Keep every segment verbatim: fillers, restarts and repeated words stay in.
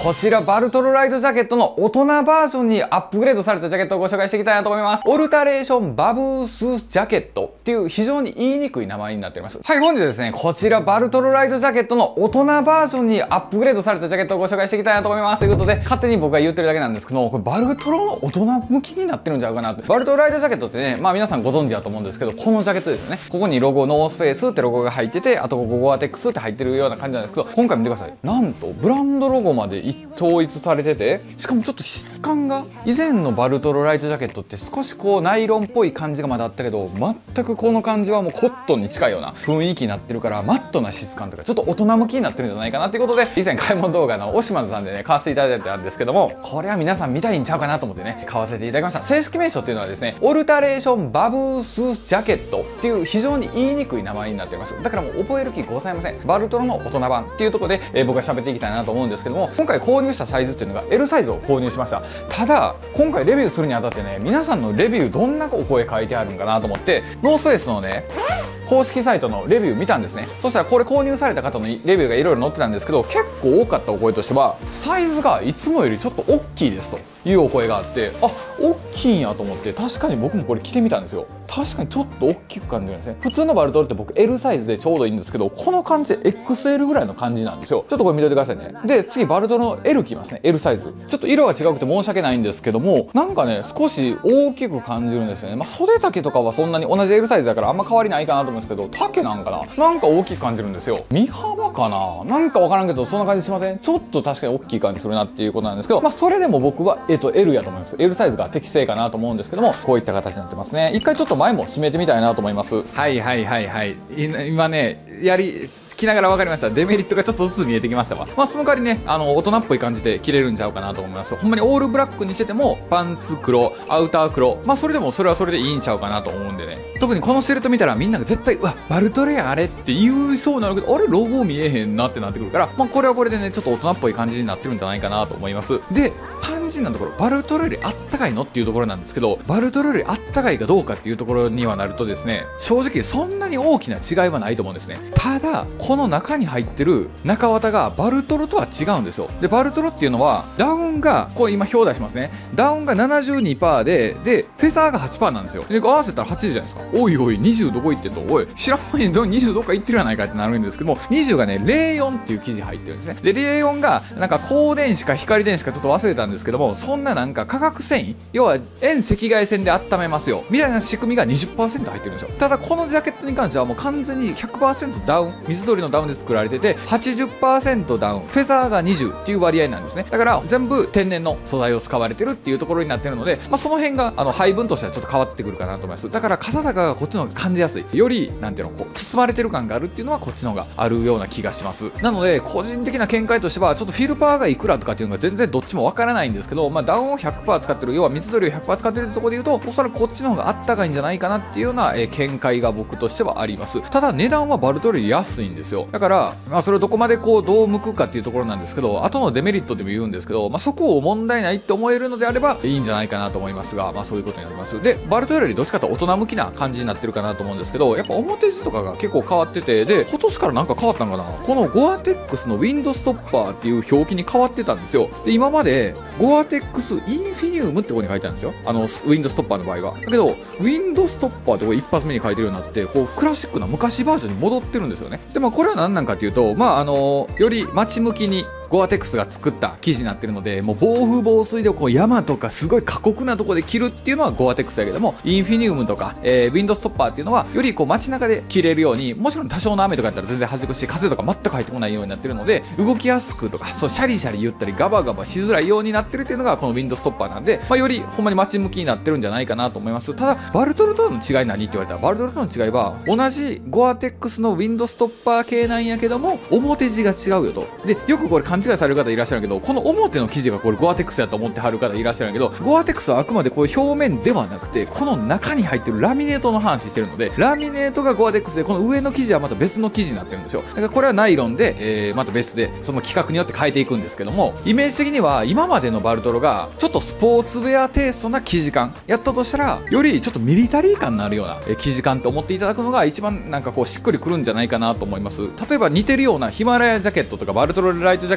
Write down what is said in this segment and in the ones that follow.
こちらバルトロライトジャケットの大人バージョンにアップグレードされたジャケットをご紹介していきたいなと思います。オルタレーションバブースジャケットっていう非常に言いにくい名前になっております。はい、本日はですね、こちらバルトロライトジャケットの大人バージョンにアップグレードされたジャケットをご紹介していきたいなと思います。ということで、勝手に僕が言ってるだけなんですけど、これバルトロの大人向きになってるんちゃうかなって。バルトロライトジャケットってね、まあ皆さんご存知だと思うんですけど、このジャケットですよね。ここにロゴノースフェイスってロゴが入ってて、あとここゴアテックスって入ってるような感じなんですけど、今回見てください。なんとブランドロゴまで統一されてて、しかもちょっと質感が以前のバルトロライトジャケットって少しこうナイロンっぽい感じがまだあったけど、全くこの感じはもうコットンに近いような雰囲気になってるから、マットな質感とかちょっと大人向きになってるんじゃないかなっていうことで、以前買い物動画のオシマズさんでね買わせていただいたんですけども、これは皆さん見たいんちゃうかなと思ってね買わせていただきました。正式名称っていうのはですね、オルタレーションバブースジャケットっていう非常に言いにくい名前になっています。だからもう覚える気ございません。バルトロの大人版っていうところで、えー、僕が喋っていきたいなと思うんですけども、今回購入したサイズっていうのが エル サイズを購入しました。ただ今回レビューするにあたってね、皆さんのレビューどんなお声書いてあるんかなと思って、ノースフェイスのね公式サイトのレビュー見たんですね。そしたらこれ購入された方のレビューがいろいろ載ってたんですけど、結構多かったお声としては、サイズがいつもよりちょっと大きいですというお声があって、あ、大きいんやと思って、確かに僕もこれ着てみたんですよ。確かにちょっと大きく感じるんですね。普通のバルトロって僕 エル サイズでちょうどいいんですけど、この感じで エックスエル ぐらいの感じなんですよ。ちょっとこれ見といてくださいね。で次バルトロの エル 着ますね。 エル サイズちょっと色が違くて申し訳ないんですけども、なんかね少し大きく感じるんですよね。まあ、袖丈とかはそんなに同じ エル サイズだからあんま変わりないかなと思うんですけど、丈なんかななんか大きく感じるんですよ。身幅かななんか分からんけど、そんな感じしません？ちょっと確かに大きい感じするなっていうことなんですけど、まあそれでも僕は、えっと、エル やと思います。 エル サイズが適正かなと思うんですけども、こういった形になってますね。一回ちょっと前も締めてみたいなと思います。はいはいはいはい。今ねやり着ながら分かりました。デメリットがちょっとずつ見えてきましたわ。まあその代わりね、あの大人っぽい感じで着れるんちゃうかなと思います。ほんまにオールブラックにしててもパンツ黒、アウター黒、まあそれでもそれはそれでいいんちゃうかなと思うんでね。特にこのシルエット見たらみんなが絶対「うわバルトレやあれ」って言いそうなのけど、あれロゴ見えへんなってなってくるから、まあこれはこれでねちょっと大人っぽい感じになってるんじゃないかなと思います。で肝心なところ、バルトロよりあったかいのっていうところなんですけど、バルトロよりあったかいかどうかっていうところにはなるとですね、正直そんなに大きな違いはないと思うんですね。ただこの中に入ってる中綿がバルトロとは違うんですよ。でバルトロっていうのはダウンがこれ今表出しますね。ダウンが ななじゅうにパーセント ででフェザーが はちパーセント なんですよ。で合わせたらはちじゅうじゃないですか。おいおいにじゅうどこ行ってんの、おい知らん前ににじゅうどっか行ってるやないかってなるんですけども、にじゅうがねゼロよんっていう生地入ってるんですね。でゼロよんがなんか光電子か光電子かちょっと忘れたんですけども、そんななんか化学繊維、要は遠赤外線で温めますよみたいな仕組みが にじゅっパーセント 入ってるんですよ。ただこのジャケットに関してはもう完全に ひゃくパーセント ダウン、水鳥のダウンで作られてて はちじゅっパーセント ダウン、フェザーがにじゅうっていう割合なんですね。だから全部天然の素材を使われてるっていうところになってるので、まあ、その辺があの配分としてはちょっと変わってくるかなと思います。だから傘高がこっちの方が感じやすい、よりなんていうのこう包まれてる感があるっていうのはこっちの方があるような気がします。なので個人的な見解としてはちょっとフィルパーがいくらとかっていうのが全然どっちもわからないんですけど、まあ、ダウンを ひゃくパーセント 使ってる、要は水鳥を ひゃくパーセント 使ってるところで言うと、おそらくこっちの方があったかいんじゃないかなっていうような、えー、見解が僕としてはあります。ただ値段はバルトロより安いんですよ。だから、まあ、それをどこまでこうどう向くかっていうところなんですけど、後のデメリットでも言うんですけど、まあ、そこを問題ないって思えるのであればいいんじゃないかなと思いますが、まあ、そういうことになります。でバルトロよりどっちかというと大人向きな感じになってるかなと思うんですけど、やっぱ表地とかが結構変わってて、で今年からなんか変わったんかな、このゴアテックスのウィンドストッパーっていう表記に変わってたんですよ。で今までゴアテックスインフィニウムってここに書いてあるんですよ、あのウィンドストッパーの場合は。だけどウィンドストッパーってこれ一発目に書いてるようになって、こうクラシックな昔バージョンに戻ってるんですよね。でまあこれは何なんかっていうと、まああのより街向きにゴアテックスが作った生地になってるので、もう暴風防水でこう山とかすごい過酷なところで着るっていうのはゴアテックスだけども、インフィニウムとか、えー、ウィンドストッパーっていうのはよりこう街中で着れるように、もちろん多少の雨とかやったら全然弾くし、風とか全く入ってこないようになってるので、動きやすくとかそうシャリシャリ言ったりガバガバしづらいようになってるっていうのがこのウィンドストッパーなんで、まあ、よりほんまに街向きになってるんじゃないかなと思います。ただバルトルとの違い何って言われたら、バルトルとの違いは同じゴアテックスのウィンドストッパー系なんやけども表地が違うよと。でよくこれ勘違いされる方いらっしゃるけど、この表の生地がこれゴアテックスやと思ってはる方いらっしゃるけど、ゴアテックスはあくまでこういう表面ではなくてこの中に入ってるラミネートの話してるので、ラミネートがゴアテックスでこの上の生地はまた別の生地になってるんですよ。だからこれはナイロンで、えー、また別でその規格によって変えていくんですけども、イメージ的には今までのバルトロがちょっとスポーツウェアテイストな生地感やったとしたら、よりちょっとミリタリー感のあるような生地感と思っていただくのが一番なんかこうしっくりくるんじゃないかなと思います。例えば似てるようなヒマラヤジャケットとかバルトロライトジャケッ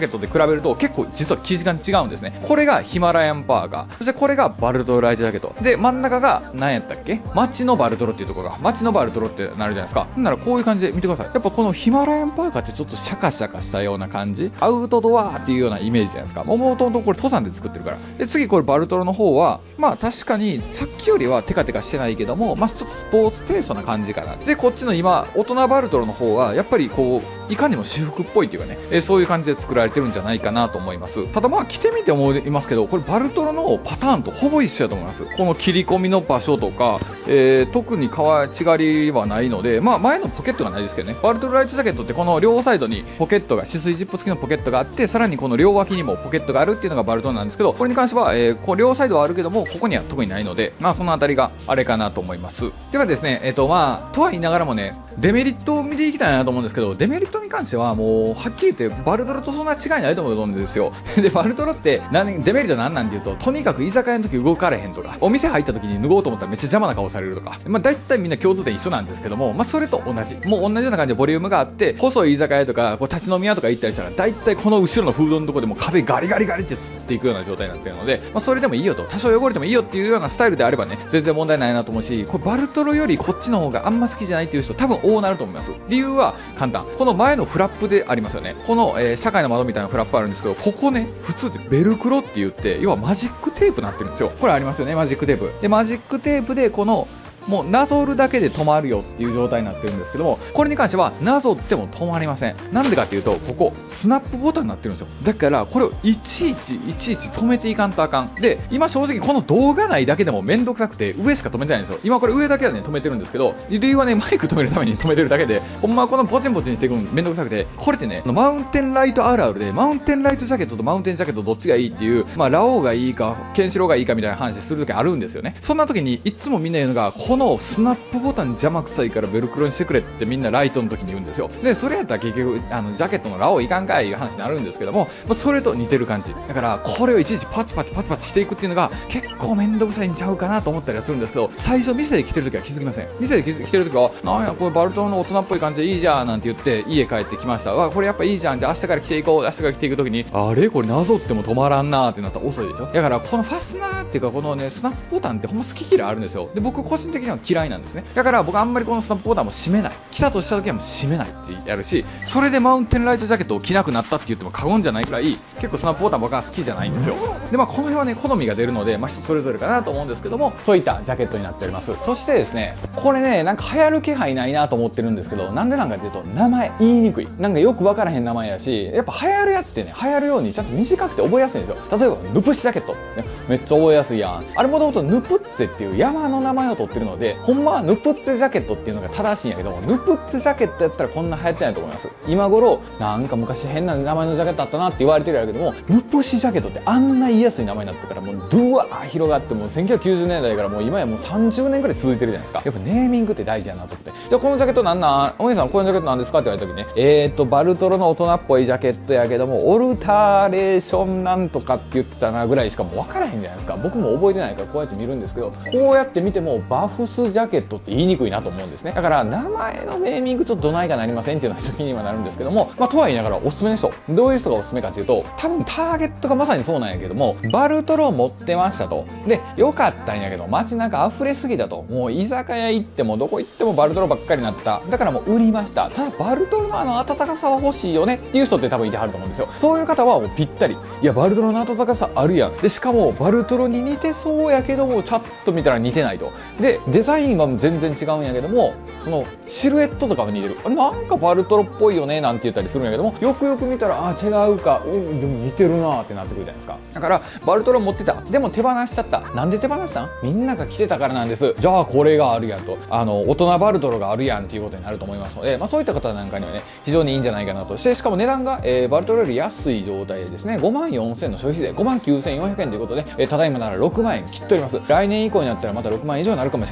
ットで比べると結構実は生地感違うんですね。これがヒマラヤンパーカー、そしてこれがバルトロライトジャケットで、真ん中が何やったっけ、街のバルトロっていうところが、街のバルトロってなるじゃないですか。ほんならこういう感じで見てください。やっぱこのヒマラヤンパーカーってちょっとシャカシャカしたような感じ、アウトドアっていうようなイメージじゃないですか。もともとこれ登山で作ってるから。で次これバルトロの方はまあ確かにさっきよりはテカテカしてないけども、まあちょっとスポーツテイストな感じかな。でこっちの今大人バルトロの方はやっぱりこういかにも私服っぽいっていうかね、えー、そういう感じで作られてるんじゃないかなと思います。ただまあ着てみて思いますけど、これバルトロのパターンとほぼ一緒だと思います。この切り込みの場所とか、えー、特にかわ違りはないので、まあ前のポケットがないですけどね。バルトロライトジャケットってこの両サイドにポケットが、止水ジップ付きのポケットがあって、さらにこの両脇にもポケットがあるっていうのがバルトロなんですけど、これに関しては、えー、こう両サイドはあるけどもここには特にないので、まあそのあたりがあれかなと思います。ではですね、えっ、ー、とまあとは言いながらもね、デメリットを見ていきたいなと思うんですけど、デメリットに関してはもうはっきり言ってバルトロとそんな違いないと思うんですよ。でバルトロって何デメリットなんなんていうと、とにかく居酒屋の時動かれへんとか、お店入った時に脱ごうと思ったらめっちゃ邪魔な顔されるとか、まあ大体みんな共通点一緒なんですけども、まあそれと同じ、もう同じような感じでボリュームがあって、細い居酒屋とかこう立ち飲み屋とか行ったりしたら大体この後ろのフードのとこでも壁ガリガリガリって吸っていくような状態になってるので、まあそれでもいいよと、多少汚れてもいいよっていうようなスタイルであればね、全然問題ないなと思うし、これバルトロよりこっちの方があんま好きじゃないっていう人多分多なると思います。理由は簡単、この前のフラップでありますよね。この、えー、社会の窓みたいなフラップあるんですけど、ここね普通でベルクロって言って、要はマジックテープになってるんですよ。これありますよね、マジックテープで、マジックテープでこのもうなぞるだけで止まるよっていう状態になってるんですけども、これに関してはなぞっても止まりません。なんでかっていうと、ここスナップボタンになってるんですよ。だからこれをいちいちいちいち止めていかんとあかん。で今正直この動画内だけでもめんどくさくて上しか止めてないんですよ。今これ上だけはね止めてるんですけど、理由はねマイク止めるために止めてるだけで、ほんまはこのポチンポチンしていくのめんどくさくて、これってねマウンテンライトあるあるで、マウンテンライトジャケットとマウンテンジャケットどっちがいいっていう、まあラオウがいいかケンシロウがいいかみたいな話する時あるんですよね。そんな時にいつもみんな言うのが、このスナップボタン邪魔くさいからベルクロにしてくれってみんなライトの時に言うんですよ。でそれやったら結局あのジャケットのラオウいかんかいいう話になるんですけども、まあ、それと似てる感じだから、これをいちいちパチパチパチパチしていくっていうのが結構面倒くさいんちゃうかなと思ったりはするんですけど、最初店で着てる時は気づきません。店で着てる時はなんやこれバルトロの大人っぽい感じでいいじゃんなんて言って家帰ってきました。わこれやっぱいいじゃん、じゃあ明日から着ていこう、明日から着ていく時にあれこれなぞっても止まらんなーってなったら遅いでしょ。だからこのファスナーっていうかこのねスナップボタンってほんま好き嫌いあるんですよ。で僕個人的には嫌いなんですね。だから僕あんまりこのスナップボタンも閉めない、来たとした時はもう閉めないってやるし、それでマウンテンライトジャケットを着なくなったって言っても過言じゃないくらい結構スナップボタン僕は好きじゃないんですよ。でまあこの辺はね好みが出るので、まあ人それぞれかなと思うんですけども、そういったジャケットになっております。そしてですね、これねなんか流行る気配ないなと思ってるんですけど、なんでなんかっていうと名前言いにくい、なんかよく分からへん名前やし、やっぱ流行るやつってね流行るようにちゃんと短くて覚えやすいんですよ。例えばヌプシジャケット、ね、めっちゃ覚えやすいやん。あれもともとヌプッツェっていう山の名前を取ってるので、ほんまはヌプッツェジャケットっていうのが正しいんやけども、ヌプッツェジャケットやったらこんな流行ってないと思います。今頃なんか昔変な名前のジャケットあったなって言われてるやけども、ヌプシジャケットってあんな言いやすい名前になってからもうドワー広がって、もうせんきゅうひゃくきゅうじゅうねんだいからもう今やもうさんじゅうねんぐらい続いてるじゃないですか。やっぱネーミングって大事やなと思って、じゃあこのジャケットなんなんお兄さんこのジャケットなんですかって言われた時ね、えーとバルトロの大人っぽいジャケットやけどもオルタレーションなんとかって言ってたなぐらいしかもう分からへんじゃないですか。僕も覚えてないからこうやって見るんですけど、こうやって見てもバフスジャケットって言いにくいなと思うんですね。だから名前のネーミングちょっとどないかなりませんっていうのはちょっと気にはなるんですけども、まあとは言いながらおすすめの人、どういう人がおすすめかっていうと、多分ターゲットがまさにそうなんやけども、バルトロ持ってましたと、でよかったんやけど街中溢れすぎたと、もう居酒屋行ってもどこ行ってもバルトロばっかりになった、だからもう売りました。ただバルトロのあの温かさは欲しいよねっていう人って多分いてはると思うんですよ。そういう方はもうぴったり、いやバルトロの温かさあるやん、でしかもバルトロに似てそうやけどもちょっと見たら似てないと、でデザインは全然違うんやけどもそのシルエットとかは似てる、なんかバルトロっぽいよねなんて言ったりするんやけども、よくよく見たらあ違うか、うんでも似てるなってなってくるじゃないですか。だからバルトロ持ってた、でも手放しちゃった。なんで手放したん？みんなが着てたからなんです。じゃあこれがあるやんと、あの大人バルトロがあるやんっていうことになると思いますので、まあ、そういった方なんかにはね非常にいいんじゃないかなとして、しかも値段が、えー、バルトロより安い状態でですねごまんよんせんの消費税ごまんきゅうせんよんひゃくえんということで、えー、ただいまならろくまんえん切っております。来年以降になったらまたろくまんえん以上になるかもしれ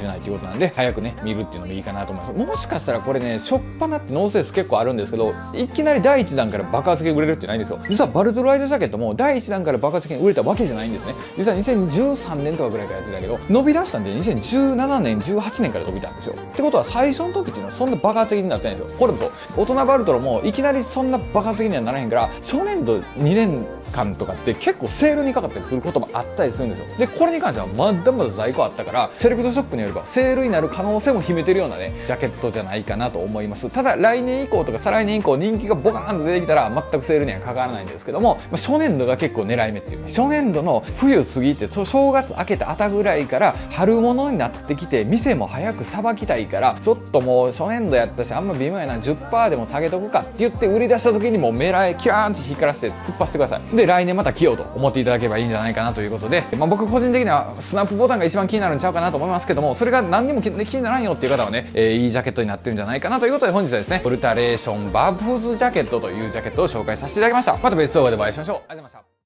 ないということなんで、早くね見るっていうのもいいかなと思います。もしかしたらこれね、初っ端ってノースフェイス結構あるんですけど、いきなりだいいちだんから爆発的に売れるってないんですよ。実はバルトライドジャケットもだいいちだんから爆発的に売れたわけじゃないんですね。実はにせんじゅうさんねんとかぐらいからやってたけど、伸び出したんでにせんじゅうななねんじゅうはちねんから伸びたんですよ。ってことは最初の時っていうのはそんな爆発的になってないんですよ。これと大人バルトロもいきなりそんな爆発的にはならへんから、初年度にねんかんとかって結構セールにかかったりすることもあったりするんですよ。でこれに関してはまだまだ在庫あったから、セレクトショップによればセールになる可能性も秘めてるようなねジャケットじゃないかなと思います。ただ来年以降とか再来年以降人気がボカーンと出てきたら全くセールにはかからないんですけども、まあ、初年度が結構狙い目っていう、ね、初年度の冬過ぎて正月明けた後ぐらいから春物になってきて、店も早くさばきたいから、ちょっともう初年度やったしあんま微妙やな じゅっパーセント でも下げとくかって言って売り出した時にもう目らいキャーンって光らせて突っ走ってください。で来年また着ようと思っていただければいいんじゃないかなということで、まあ、僕個人的にはスナップボタンが一番気になるんちゃうかなと思いますけども、それが何にも気にならんよっていう方はね、えー、いいジャケットになってるんじゃないかなということで、本日はですねオルタレーションバブズジャケットというジャケットを紹介させていただきました。また別動画でお会いしましょう。ありがとうございました。